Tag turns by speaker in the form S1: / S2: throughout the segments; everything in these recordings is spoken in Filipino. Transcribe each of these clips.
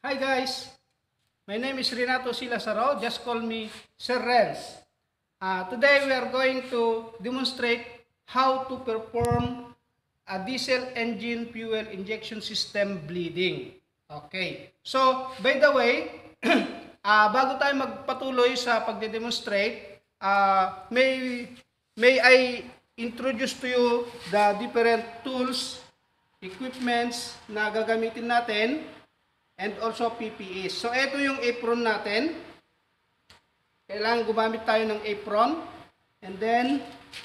S1: Hi guys, my name is Renato Silasaro. Just call me Sir Renz. Today we are going to demonstrate how to perform a diesel engine fuel injection system bleeding. Okay, so by the way, bago tayo magpatuloy sa pagde-demonstrate, may I introduce to you the different tools, equipments na gagamitin natin and also PPEs. So, ito yung apron natin. Kailangan gumamit tayo ng apron. And then,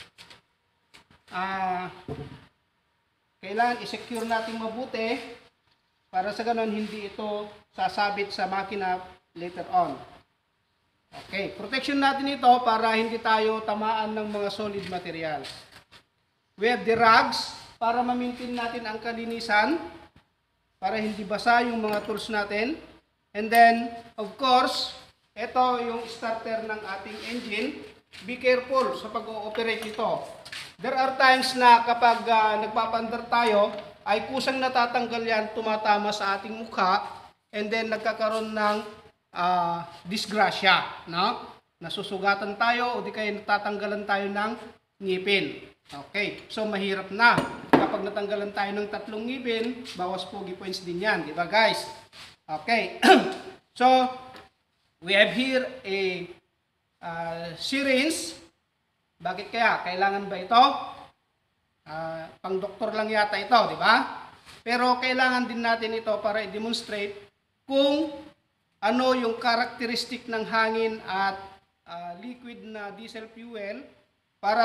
S1: kailangan i-secure natin mabuti para sa ganun hindi ito sasabit sa makina later on. Okay, protection natin ito para hindi tayo tamaan ng mga solid materials. We have the rags para ma-maintain natin ang kalinisan, para hindi basa yung mga tools natin. And then, of course, ito yung starter ng ating engine. Be careful sa pag-ooperate nito. There are times na kapag nagpapandar tayo, ay kusang natatanggal yan, tumatama sa ating mukha, and then nagkakaroon ng disgrasya, no? Nasusugatan tayo o di kaya natatanggalan tayo ng ngipin. Okay, so mahirap na. Kapag natanggalan tayo ng 3 ngipin, bawas pogi points din yan, di ba guys? Okay, so we have here a syringe. Bakit kaya? Kailangan ba ito? Pang doktor lang yata ito, di ba? Pero kailangan din natin ito para i-demonstrate kung ano yung karakteristik ng hangin at liquid na diesel fuel para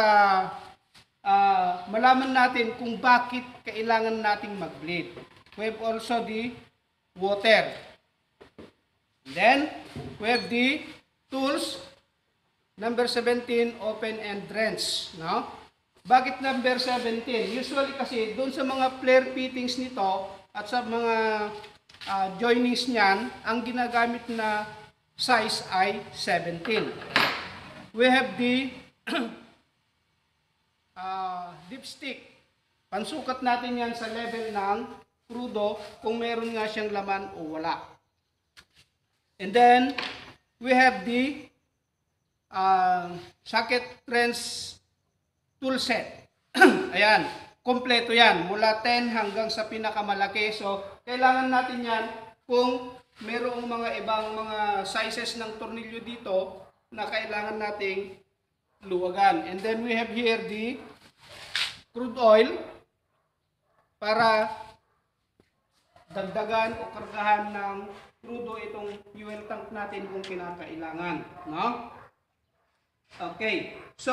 S1: malaman natin kung bakit kailangan nating mag-bleed. We have also the water. Then, we have the tools. Number 17, open and drench. No? Bakit number 17? Usually kasi, doon sa mga flare fittings nito at sa mga joinings niyan, ang ginagamit na size ay 17. We have the dipstick. Pansukat natin yan sa level ng crudo kung meron nga siyang laman o wala. And then, we have the socket wrench tool set. Ayan, kompleto yan. Mula 10 hanggang sa pinakamalaki. So, kailangan natin yan kung merong mga ibang mga sizes ng tornilyo dito na kailangan nating luwagan. And then we have here the crude oil para dagdagan o kargahan ng crudo itong fuel tank natin kung kinakailangan, no? Okay. So,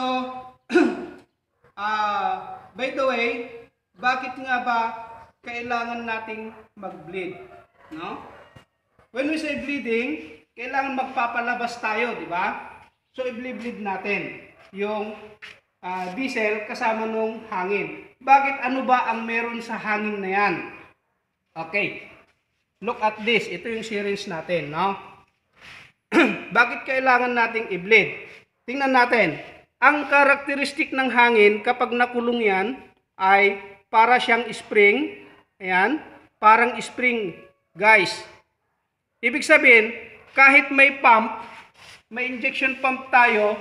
S1: by the way, bakit nga ba kailangan nating mag-bleed, no? When we say bleeding, kailangan magpapalabas tayo, di ba? So, i-bleed natin yung diesel kasama nung hangin. Bakit? Ano ba ang meron sa hangin na yan? Okay. Look at this. Ito yung syringe natin, no? Bakit kailangan nating i-bleed? Tingnan natin. Ang karakteristik ng hangin kapag nakulong yan ay para siyang spring. Ayan. Parang spring. Guys. Ibig sabihin, kahit may pump, may injection pump tayo,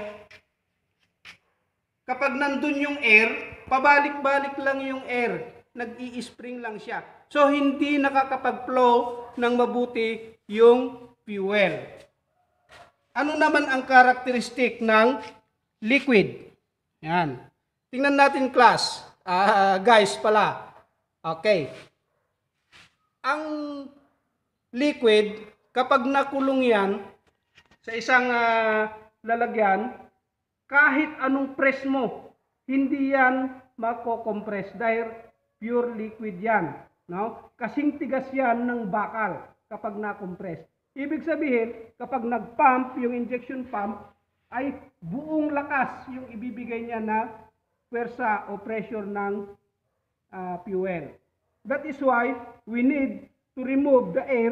S1: kapag nandun yung air, pabalik-balik lang yung air. Nag-i-spring lang siya. So, hindi nakakapag-flow ng mabuti yung fuel. Ano naman ang karakteristik ng liquid? Yan. Tingnan natin class. Guys pala. Okay. Ang liquid, kapag nakulong yan sa isang lalagyan, kahit anong press mo, hindi yan mako-compress dahil pure liquid yan. No? Kasing tigas yan ng bakal kapag na-compress. Ibig sabihin, kapag nag-pump, yung injection pump, ay buong lakas yung ibibigay niya na pwersa o pressure ng fuel. That is why we need to remove the air.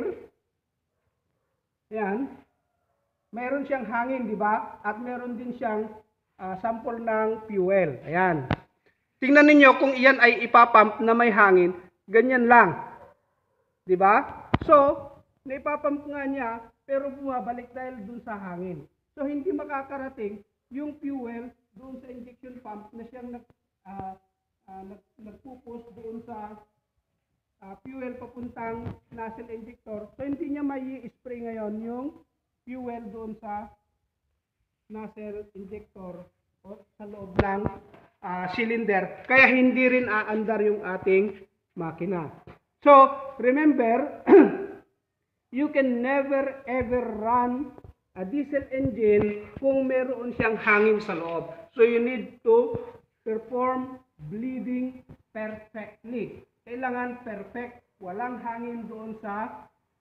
S1: Yan. Meron siyang hangin, di ba? At meron din siyang sample ng fuel. Ayan. Tingnan ninyo kung iyan ay ipapump na may hangin, ganyan lang. 'Di ba? So, naipapump nga niya, pero bumabalik dahil dun sa hangin. So, hindi makakarating yung fuel doon sa injection pump na siyang nagpupus doon sa fuel papuntang nozzle injector. So, hindi niya mai-spray ngayon yung fuel doon sa nozzle injector o sa loob ng cylinder. Kaya hindi rin aandar yung ating makina. So, remember, you can never ever run a diesel engine kung meron siyang hangin sa loob. So, you need to perform bleeding perfectly. Kailangan perfect. Walang hangin doon sa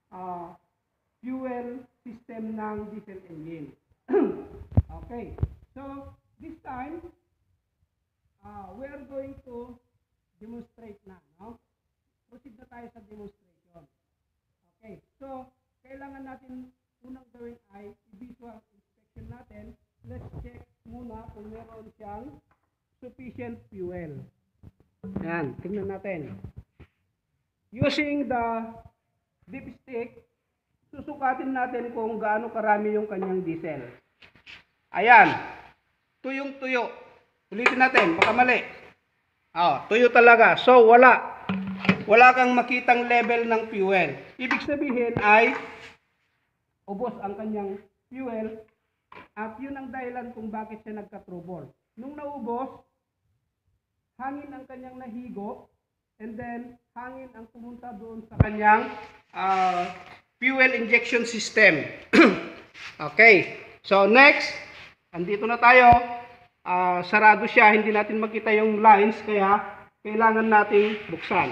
S1: fuel system ng diesel engine. Okay. So, this time, we are going to demonstrate na. No? Proceed na tayo sa demonstration. Okay. So, kailangan natin unang gawin ay visual inspection natin. Let's check muna kung meron siyang sufficient fuel. Yan, tingnan natin. Using the dipstick, susukatin natin kung gaano karami yung kanyang diesel. Ayan, tuyong-tuyo. Ulitin natin, baka mali. Tuyo talaga. So, wala kang makitang level ng fuel. Ibig sabihin ay ubos ang kanyang fuel at yun ang dahilan kung bakit siya nagka-trouble. Nung naubos, hangin ang kanyang nahigo and then hangin ang pumunta doon sa kanyang fuel injection system. Okay. So next, andito na tayo. Sarado siya, hindi natin makita yung lines kaya kailangan nating buksan.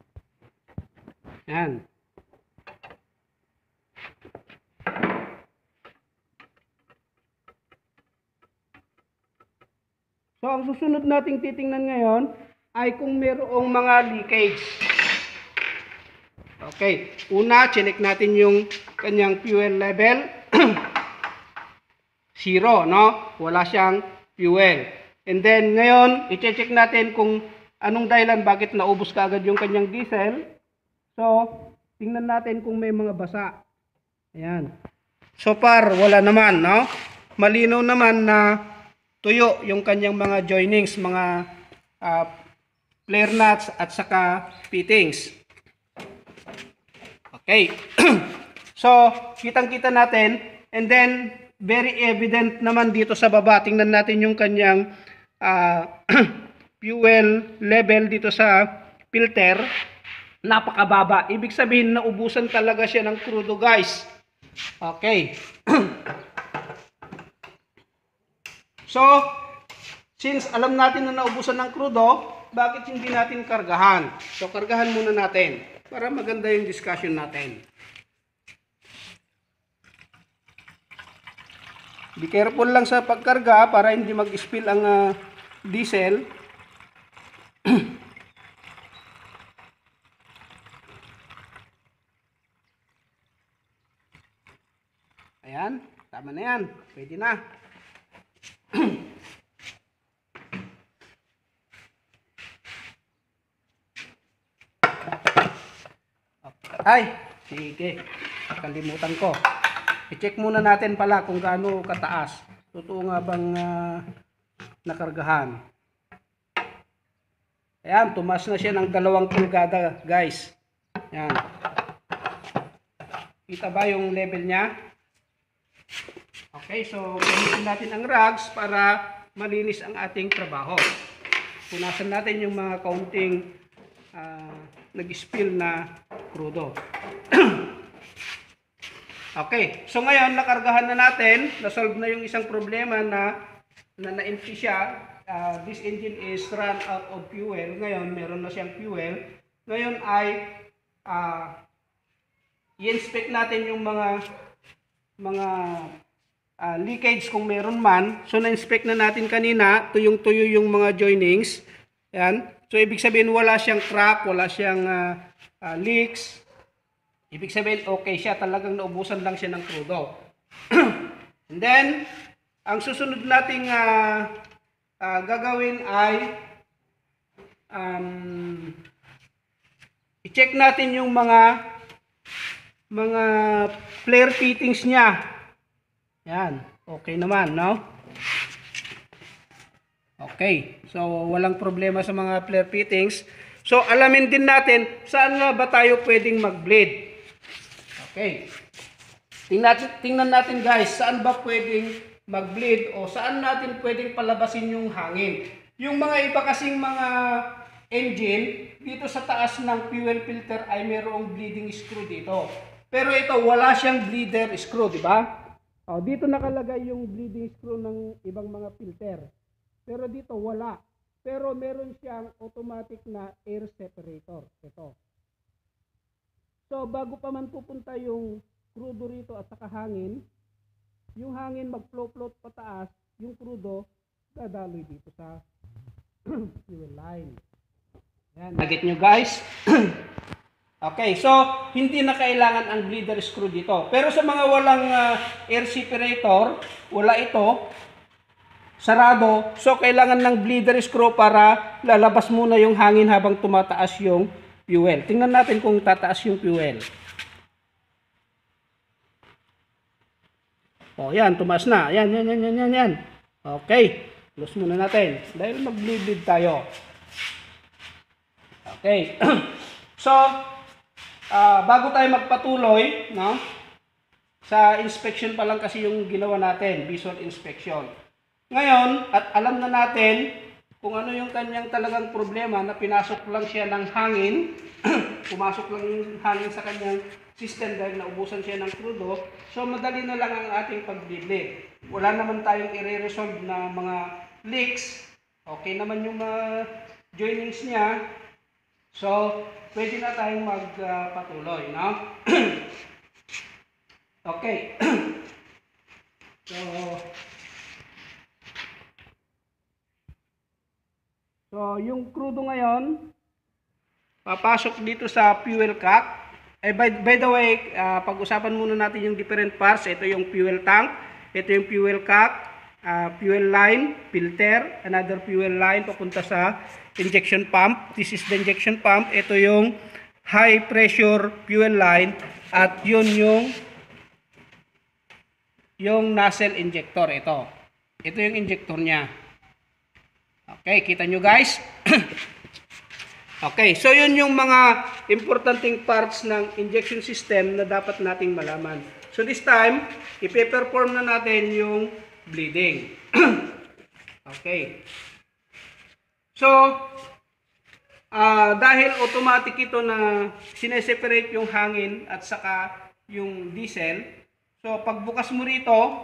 S1: Yan. So, ang susunod nating titingnan ngayon ay kung mayroong mga leakage. Okay. Una, check natin yung kanyang fuel level. 0, no? Wala siyang fuel. And then, ngayon, i-check natin kung anong dahilan bakit naubos kaagad yung kanyang diesel. So, tingnan natin kung may mga basa. Ayan. So far, wala naman, no? Malinaw naman na tuyo yung kanyang mga joinings, mga flare nuts at saka fittings. Okay. So, kitang-kita natin and then very evident naman dito sa baba. Tingnan natin yung kanyang fuel level dito sa filter. Napakababa. Ibig sabihin naubusan talaga siya ng crudo, guys. Okay. So, since alam natin na naubusan ng crudo, bakit hindi natin kargahan? So, kargahan muna natin para maganda yung discussion natin. Be careful lang sa pagkarga para hindi mag-spill ang diesel. Ayan, tama na yan. Pwede na. Ay, sige. Kalimutan ko. I-check muna natin pala kung gaano kataas. Totoo nga bang nakargahan. Ayan, tumaas na siya ng 2 pulgada, guys. Ayan. Kita ba yung level niya? Okay, so gamitin natin ang rags para malinis ang ating trabaho. Punasan natin yung mga kaunting nag-spill na crudo. Okay, so ngayon nakargahan na natin, na-solve na yung isang problema na-empty siya. This engine is run out of fuel. Ngayon, meron na siyang fuel. Ngayon ay i-inspect natin yung mga leakage kung meron man. So, na-inspect na natin kanina, tuyong-tuyo yung mga joinings. Yan. So, ibig sabihin wala siyang crack, wala siyang leaks. Ibig sabihin okay siya, talagang naubusan lang siya ng crudo. And then, ang susunod nating gagawin ay i-check natin yung mga mga flare fittings niya. Yan, okay naman, no? Okay, so walang problema sa mga flare fittings. So alamin din natin saan na ba tayo pwedeng mag-bleed. Okay. Tingnan natin guys, saan ba pwedeng mag-bleed o saan natin pwedeng palabasin yung hangin. Yung mga iba kasing mga engine, dito sa taas ng fuel filter ay mayroong bleeding screw dito. Pero ito, wala siyang bleeder screw, di ba? O, dito nakalagay yung bleeding screw ng ibang mga filter. Pero dito, wala. Pero meron siyang automatic na air separator. Ito. So, bago pa man pupunta yung crudo rito at saka hangin, yung hangin mag-float pataas, yung crudo dadaloy dito sa fuel line. Yan, nagit nyo guys. Okay, so hindi na kailangan ang bleeder screw dito. Pero sa mga walang air separator, wala ito, sarado, so kailangan ng bleeder screw para lalabas muna yung hangin habang tumataas yung fuel. Tingnan natin kung tataas yung fuel. O, yan, tumaas na. Yan. Okay, close muna natin dahil mag-bleed tayo. Okay. So, bago tayo magpatuloy, no? Sa inspection pa lang kasi yung ginawa natin, visual inspection. Ngayon, at alam na natin kung ano yung kanyang talagang problema na pinasok lang siya ng hangin, pumasok lang yung hangin sa kanyang system dahil naubusan siya ng crudo, so madali na lang ang ating pag-bleed. Wala naman tayong i-resolve na mga leaks, okay naman yung mga joinings niya, so pwede na tayong magpatuloy, no? Okay. So, yung crudo ngayon, papasok dito sa fuel cock. By the way, pag-usapan muna natin yung different parts. Ito yung fuel tank, ito yung fuel cock, fuel line, filter, another fuel line papunta sa injection pump. This is the injection pump. Ito yung high pressure fuel line at yun yung nozzle injector. Ito yung injector niya. Okay, kita nyo guys. Okay, so yun yung mga importanteng parts ng injection system na dapat nating malaman. So this time, ipe-perform na natin yung bleeding. Okay. So, dahil automatic ito na sineseparate yung hangin at saka yung diesel, so pagbukas mo rito,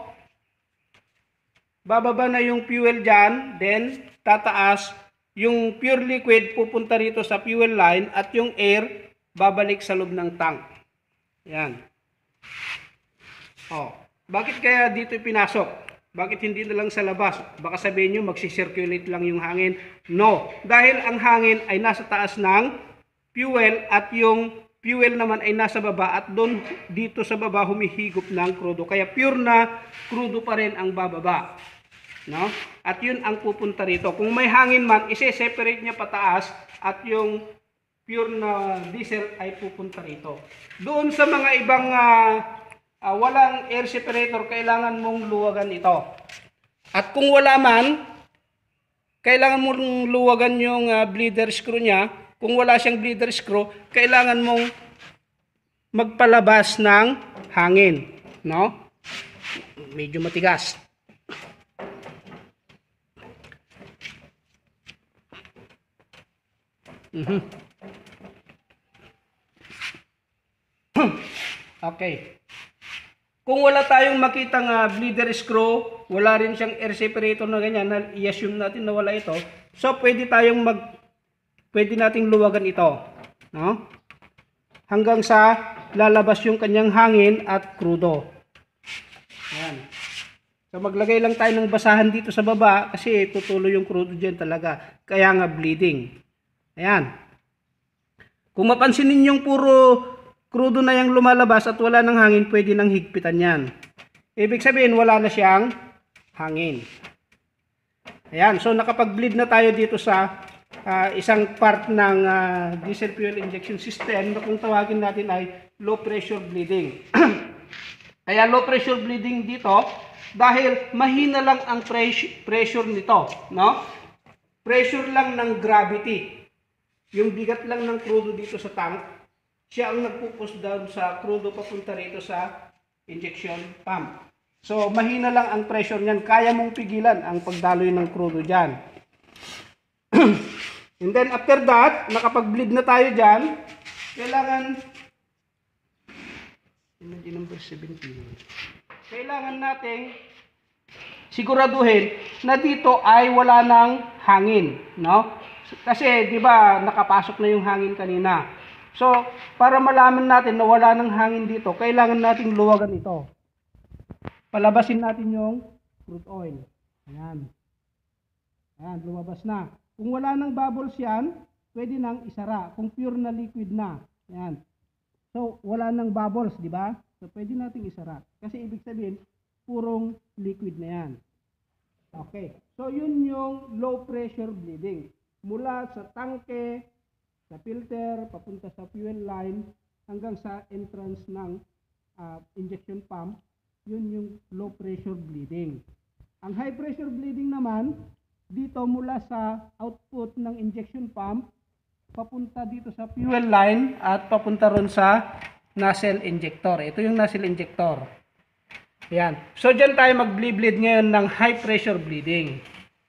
S1: bababa na yung fuel dyan, then tataas. Yung pure liquid pupunta rito sa fuel line at yung air babalik sa loob ng tank. Yan. Oh, bakit kaya dito pinasok? Bakit hindi na lang sa labas? Baka sabihin nyo magsisirculate lang yung hangin. No, dahil ang hangin ay nasa taas ng fuel at yung fuel naman ay nasa baba at doon dito sa baba humihigop ng crudo. Kaya pure na crudo pa rin ang bababa. No? At yun ang pupunta rito. Kung may hangin man, ise-separate niya pataas at yung pure na diesel ay pupunta rito. Doon sa mga ibang walang air separator, kailangan mong luwagan ito. At kung wala man, kailangan mong luwagan yung bleeder screw niya. Kung wala siyang bleeder screw, kailangan mong magpalabas ng hangin. No? Medyo matigas. Okay. Kung wala tayong makitang bleeder screw, wala rin siyang air separator na ganyan, na i-assume natin na wala ito. So pwede nating luwagan ito, no? Hanggang sa lalabas yung kanyang hangin at crudo. Ayan. So maglagay lang tayo ng basahan dito sa baba kasi tutuloy yung crudo diyan talaga. Kaya nga bleeding. Ayan. Kung mapansin ninyong puro crudo na yung lumalabas at wala ng hangin, pwede nang higpitan yan. Ibig sabihin, wala na siyang hangin. Ayan. So, nakapag-bleed na tayo dito sa isang part ng diesel fuel injection system na kung tawagin natin ay low pressure bleeding. Kaya low pressure bleeding dito dahil mahina lang ang pressure nito, no? Pressure lang ng gravity. Yung bigat lang ng crudo dito sa tank, siya ang nagpo-push down sa crudo papunta rito sa injection pump. So, mahina lang ang pressure niyan. Kaya mong pigilan ang pagdaloy ng crudo dyan. And then, after that, nakapag-bleed na tayo dyan, kailangan, number 17, kailangan nating siguraduhin na dito ay wala ng hangin, no? Kasi, di ba, nakapasok na yung hangin kanina. So, para malaman natin na wala ng hangin dito, kailangan nating luwagan ito. Palabasin natin yung crude oil. Ayan. Ayan, lumabas na. Kung wala ng bubbles yan, pwede nang isara. Kung pure na liquid na. Ayan. So, wala ng bubbles, di ba? So, pwede nating isara. Kasi ibig sabihin, purong liquid na yan. Okay. So, yun yung low pressure bleeding. Mula sa tangke, sa filter, papunta sa fuel line, hanggang sa entrance ng injection pump, yun yung low pressure bleeding. Ang high pressure bleeding naman, dito mula sa output ng injection pump, papunta dito sa fuel line at papunta ron sa nozzle injector. Ito yung nozzle injector. Ayan. So, dyan tayo mag-bleed ngayon ng high pressure bleeding.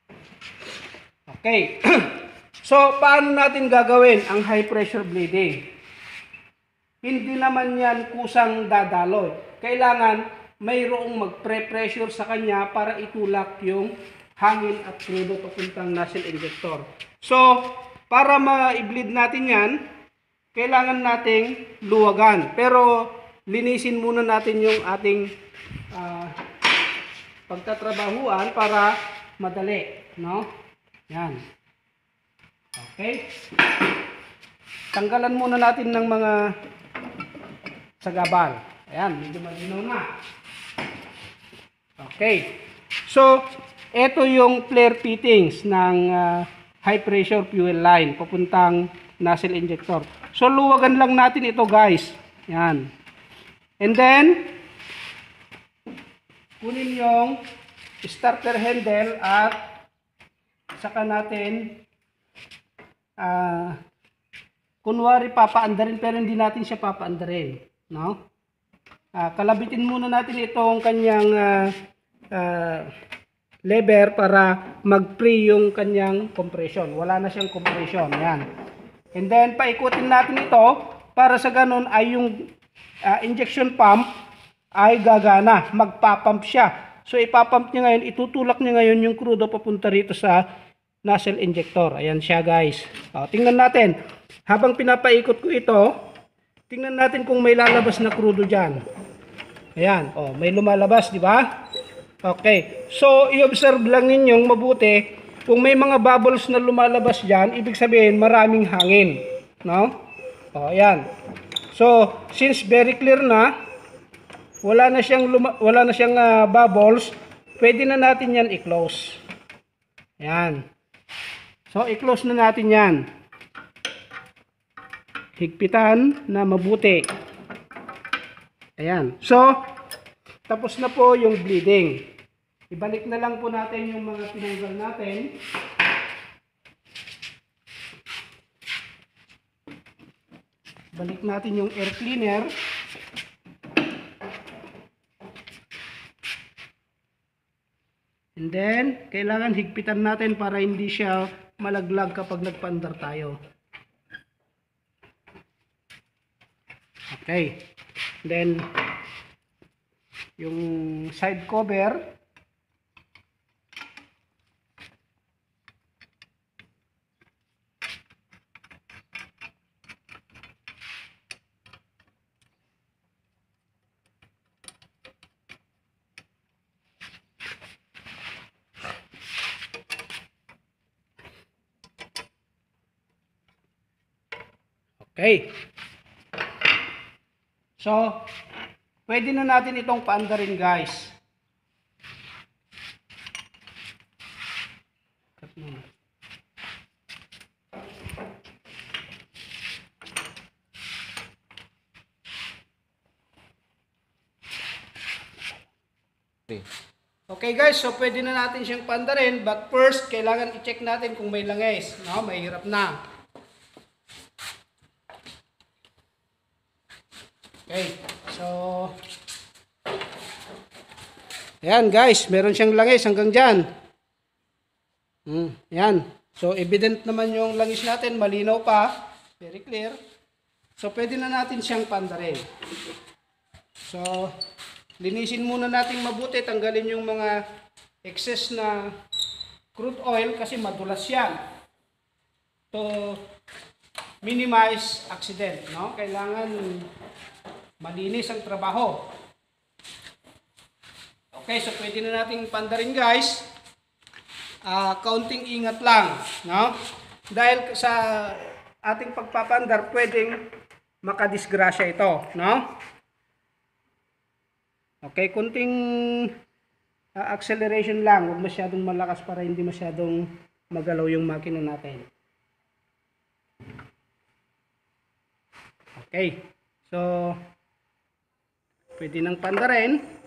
S1: Okay. So, paano natin gagawin ang high pressure bleeding? Hindi naman yan kusang dadaloy. Kailangan mayroong mag-pre-pressure sa kanya para itulak yung hangin at crudo papuntang nozzle injector. So, para ma-bleed natin yan, kailangan nating luwagan. Pero, linisin muna natin yung ating pagtatrabahuan para madali. No? Yan. Okay? Tanggalan muna natin ng mga sagabal. Ayan, medyo malinaw na. Okay. So, ito yung flare fittings ng high pressure fuel line papuntang nozzle injector. So, luwagan lang natin ito, guys. Yan. And then, kunin yung starter handle at saka natin kunwari papaandarin pero hindi natin siya papaandarin, no? Kalabitin muna natin itong kanyang lever para mag-free yung kanyang compression. Wala na siyang compression. Yan. And then, paikutin natin ito para sa ganun ay yung injection pump ay gagana. Magpapump siya. So, ipapump niya ngayon, itutulak niya ngayon yung crudo papunta rito sa nozzle injector. Ayan siya, guys. Tingnan natin. Habang pinapaikot ko ito, tingnan natin kung may lalabas na crudo dyan. Ayan, may lumalabas, di ba? Okay. So, i-observe lang ninyong mabuti, kung may mga bubbles na lumalabas dyan, ibig sabihin maraming hangin. No? Ayan. So, since very clear na, wala na siyang bubbles, pwede na natin yan i-close. Ayan. So, i-close na natin yan. Higpitan na mabuti. Ayan. So, tapos na po yung bleeding. Ibalik na lang po natin yung mga tinanggal natin. Balik natin yung air cleaner. And then, kailangan higpitan natin para hindi siya malaglag kapag nagpaandar tayo. Okay. Then, yung side cover, okay. So, pwede na natin itong paandarin, guys. Okay guys, so pwede na natin siyang pandarin, but first, kailangan i-check natin kung may langis. No, mahirap na. Okay, so ayan guys, meron siyang langis hanggang dyan. Ayan. So evident naman yung langis natin, malinaw pa, very clear. So pwede na natin siyang pandarin. So linisin muna natin mabuti, tanggalin yung mga excess na crude oil kasi madulas yan. To minimize accident, no? Kailangan malinis ang trabaho. Okay, so pwede na nating pandarin guys. Kaunting ingat lang, no? Dahil sa ating pagpapandar, pwedeng makadisgrasya ito, no? Okay, kunting acceleration lang, huwag masyadong malakas para hindi masyadong magalaw yung makina natin. Okay, so pwede nang pandarin.